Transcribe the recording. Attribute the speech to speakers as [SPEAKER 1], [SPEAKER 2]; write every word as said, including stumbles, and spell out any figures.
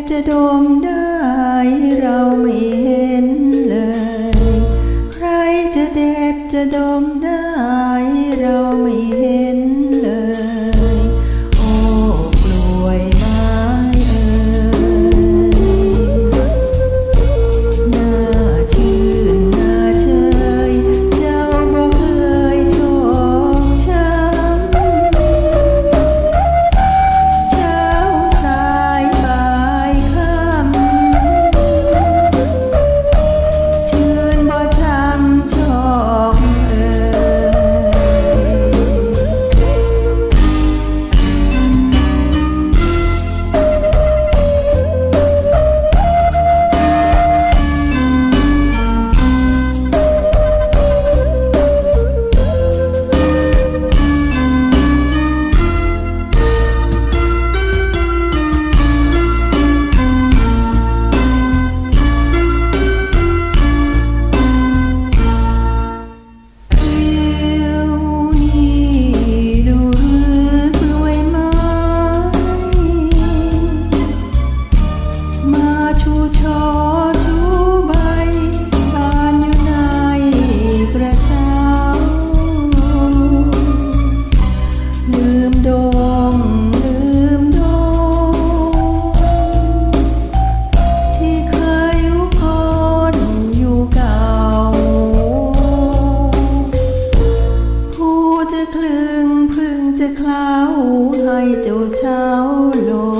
[SPEAKER 1] จะดมได้เราไม่เห็นเลยใครจะเด็ดจะดมได้เราไม่เห็นเลยโอ้กล้วยไม้เอ่ยน่าชื่นน่าเชยเจ้าบ่เคยชอกช้ำเช้าสายบ่ายค่ำชื่นบ่ช้ำชอกเอ่คลึงพึ่งจะเคล้าให้เจ้าเช้าลง